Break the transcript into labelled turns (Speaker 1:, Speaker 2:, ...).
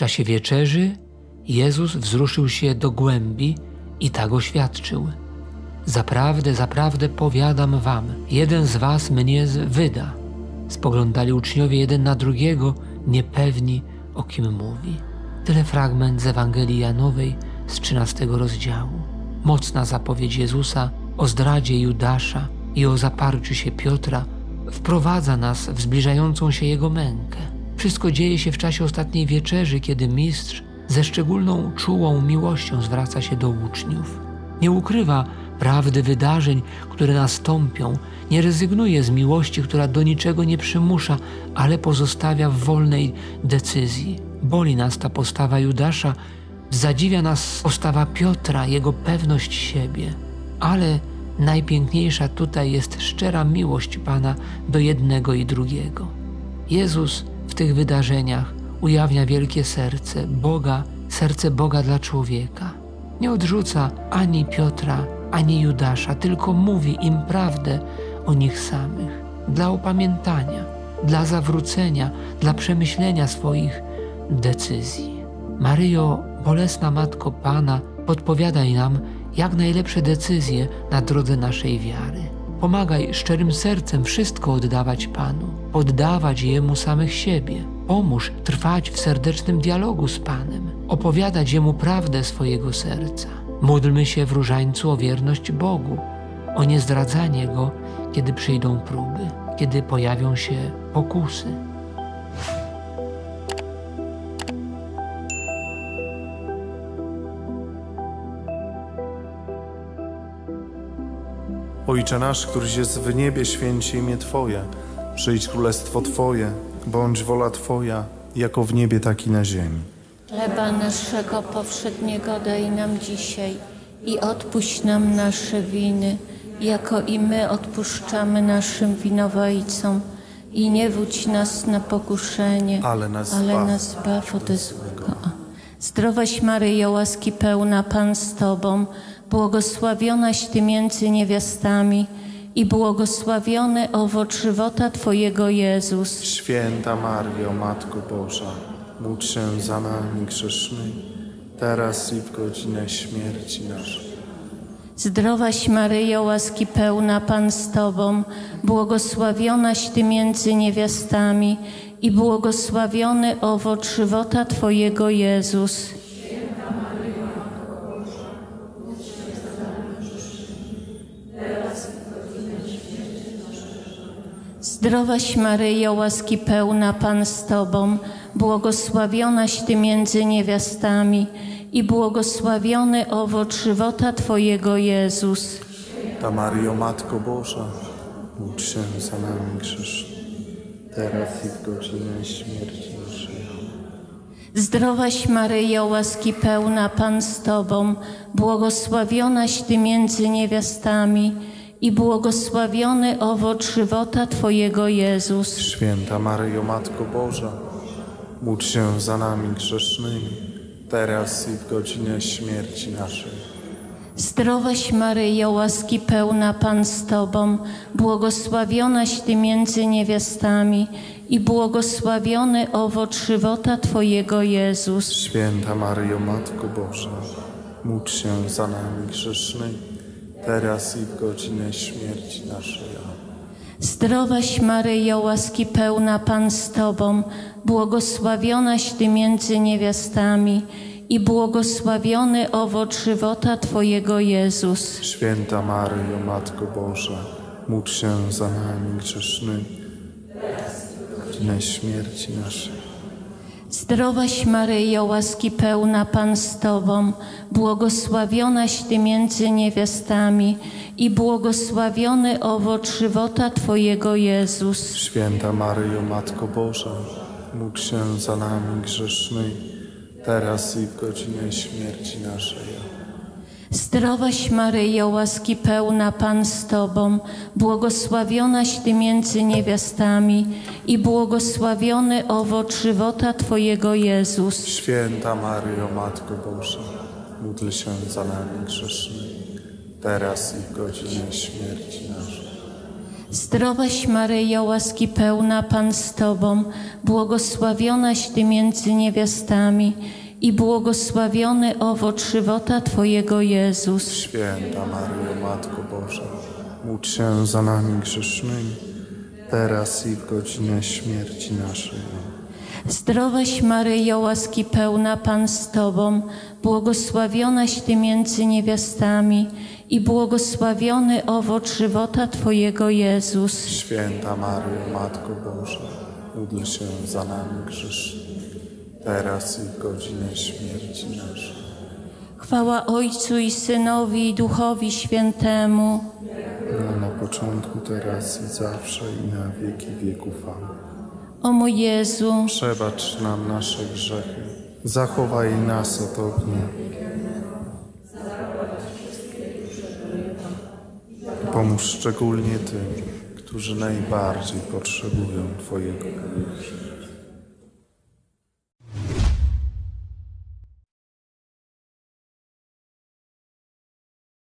Speaker 1: czasie wieczerzy Jezus wzruszył się do głębi i tak oświadczył: Zaprawdę, zaprawdę powiadam wam, jeden z was mnie wyda. Spoglądali uczniowie jeden na drugiego, niepewni, o kim mówi. Tyle fragment z Ewangelii Janowej z 13 rozdziału. Mocna zapowiedź Jezusa o zdradzie Judasza i o zaparciu się Piotra wprowadza nas w zbliżającą się Jego mękę. Wszystko dzieje się w czasie ostatniej wieczerzy, kiedy Mistrz ze szczególną, czułą miłością zwraca się do uczniów. Nie ukrywa prawdy wydarzeń, które nastąpią, nie rezygnuje z miłości, która do niczego nie przymusza, ale pozostawia w wolnej decyzji. Boli nas ta postawa Judasza, zadziwia nas postawa Piotra, jego pewność siebie, ale najpiękniejsza tutaj jest szczera miłość Pana do jednego i drugiego. Jezus w tych wydarzeniach ujawnia wielkie serce Boga dla człowieka. Nie odrzuca ani Piotra, ani Judasza, tylko mówi im prawdę o nich samych, dla opamiętania, dla zawrócenia, dla przemyślenia swoich decyzji. Maryjo, bolesna Matko Pana, podpowiadaj nam, jak najlepsze decyzje na drodze naszej wiary. Pomagaj szczerym sercem wszystko oddawać Panu, poddawać Jemu samych siebie. Pomóż trwać w serdecznym dialogu z Panem, opowiadać Jemu prawdę swojego serca. Módlmy się w różańcu o wierność Bogu, o niezdradzanie Go, kiedy przyjdą próby, kiedy pojawią się pokusy.
Speaker 2: Ojcze nasz, któryś jest w niebie, święć się imię Twoje. Przyjdź królestwo Twoje, bądź wola Twoja, jako w niebie, tak i na ziemi.
Speaker 3: Chleba naszego powszedniego daj nam dzisiaj i odpuść nam nasze winy, jako i my odpuszczamy naszym winowajcom. I nie wódź nas na pokuszenie, ale nas zbaw ode złego. Zdrowaś Maryjo, łaski pełna, Pan z Tobą, błogosławionaś Ty między niewiastami i błogosławiony owoc żywota Twojego Jezus.
Speaker 2: Święta Maryjo, Matko Boża, módl się za nami grzesznymi, teraz i w godzinę śmierci naszej.
Speaker 3: Zdrowaś Maryjo, łaski pełna, Pan z Tobą, błogosławionaś Ty między niewiastami i błogosławiony owoc żywota Twojego Jezus. Zdrowaś Maryjo, łaski pełna, Pan z Tobą, błogosławionaś Ty między niewiastami i błogosławiony owoc żywota Twojego Jezus.
Speaker 2: Ta Maryjo, Matko Boża, módl się za nami grzesznymi, teraz i w godzinę śmierci naszej.
Speaker 3: Zdrowaś Maryjo, łaski pełna, Pan z Tobą, błogosławionaś Ty między niewiastami i błogosławiony owoc żywota Twojego Jezus.
Speaker 2: Święta Maryjo, Matko Boża, módl się za nami grzesznymi, teraz i w godzinę śmierci naszej.
Speaker 3: Zdrowaś Maryjo, łaski pełna, Pan z Tobą, błogosławionaś Ty między niewiastami i błogosławiony owoc żywota Twojego Jezus.
Speaker 2: Święta Maryjo, Matko Boża, módl się za nami grzesznymi, teraz i w godzinę śmierci naszej.
Speaker 3: Zdrowaś Maryjo, łaski pełna, Pan z Tobą, błogosławionaś Ty między niewiastami i błogosławiony owoc żywota Twojego Jezus.
Speaker 2: Święta Maryjo, Matko Boża, módl się za nami grzesznymi, teraz i w godzinę śmierci naszej.
Speaker 3: Zdrowaś Maryjo, łaski pełna, Pan z Tobą, błogosławionaś Ty między niewiastami i błogosławiony owoc żywota Twojego Jezus.
Speaker 2: Święta Maryjo, Matko Boża, módl się za nami grzesznymi, teraz i w godzinę śmierci naszej.
Speaker 3: Zdrowaś Maryjo, łaski pełna, Pan z Tobą, błogosławionaś Ty między niewiastami i błogosławiony owoc żywota Twojego Jezus.
Speaker 2: Święta Maryjo, Matko Boża, módl się za nami grzesznymi, teraz i w godzinę śmierci naszej.
Speaker 3: Zdrowaś Maryjo, łaski pełna, Pan z Tobą, błogosławionaś Ty między niewiastami i błogosławiony owoc żywota Twojego Jezus.
Speaker 2: Święta Maryjo, Matko Boża, módl się za nami grzesznymi, teraz i w godzinę śmierci naszej.
Speaker 3: Zdrowaś Maryjo, łaski pełna, Pan z Tobą, błogosławionaś Ty między niewiastami i błogosławiony owoc żywota Twojego Jezus.
Speaker 2: Święta Maryjo, Matko Boża, módl się za nami grzesznymi, teraz i w godzinę śmierci naszej.
Speaker 3: Chwała Ojcu i Synowi i Duchowi Świętemu.
Speaker 2: No, na początku, teraz i zawsze i na wieki wieków. Amen.
Speaker 3: O mój Jezu,
Speaker 2: Przebacz nam nasze grzechy, zachowaj nas od ognia. Pomóż szczególnie tym, którzy najbardziej potrzebują Twojego miłosierdzia.